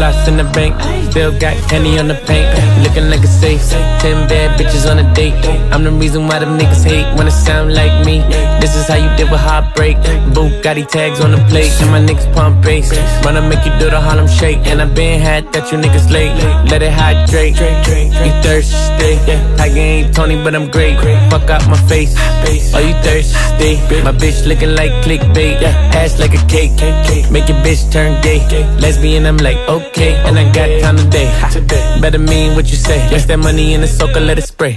Floss in the bank, still got candy on the paint. Looking like a safe, 10 bad bitches on a date. I'm the reason why them niggas hate when it sound like me. This is how you deal with heartbreak. Bugatti tags on the plate, and my niggas pump bass. Wanna make you do the Harlem Shake, and I been had that you niggas late. Let it hydrate, you thirsty. Tyga ain't Tony, but I'm great. Fuck out my face, oh you thirsty. My bitch looking like clickbait, ass like a cake. Make your bitch turn gay. Lesbian, I'm like okay, and I got time today. Better mean what you say. Rest that money in the soaker, let it spray.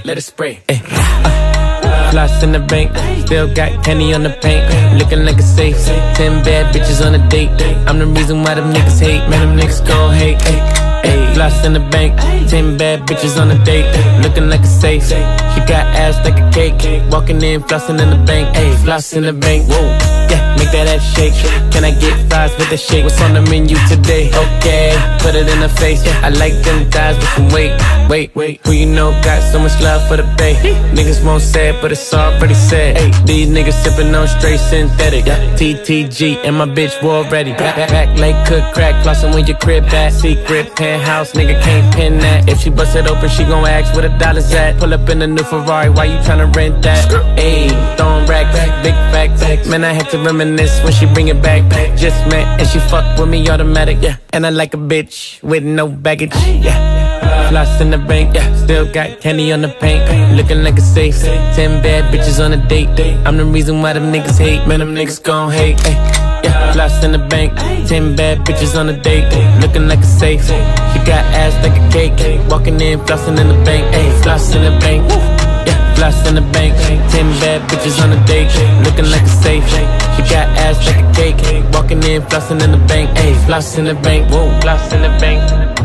Floss in the bank, still got candy on the paint. Looking like a safe, 10 bad bitches on a date. I'm the reason why them niggas hate, man, them niggas gon' hate. Floss in the bank, 10 bad bitches on a date. Looking like a safe, she got ass like a cake. Walking in, flossing in the bank, floss in the bank, whoa. Yeah, make that ass shake. Can I get fries with the shake? What's on the menu today? Okay, put it in her face. I like them thighs with some weight. Wait, who you know got so much love for the bay? Niggas won't say it, but it's already said. These niggas sipping on straight synthetic. TTG and my bitch war ready. Back like cook crack, flossing when your crib back. Secret penthouse, nigga can't pin that. If she bust it open, she gon' ask where the dollars at. Pull up in a new Ferrari, why you tryna rent that? Ayy, throwing racks, big facts. Man, I had to reminisce when she bring it back. Just met and she fuck with me automatic, and I like a bitch with no baggage, Floss in the bank, still got candy on the paint. Looking like a safe, 10 bad bitches on a date. I'm the reason why them niggas hate, man, them niggas gon' hate. Floss in the bank, 10 bad bitches on a date. Looking like a safe, she got ass like a cake. Walking in, flossing in the bank, floss in the bank. Floss in the bank, 10 bad bitches on a date. Looking like a safe, she got ass like a cake. Walking in, flossing in the bank, floss in the bank, whoa. Floss in the bank,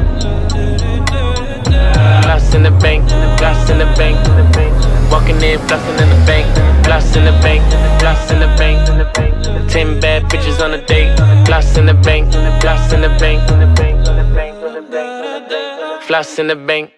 floss in the bank, floss in the bank. Walking in, flossing in the bank, floss in the bank, floss in the bank. 10 bad bitches on a date. Floss in the bank, floss in the bank, floss in the bank.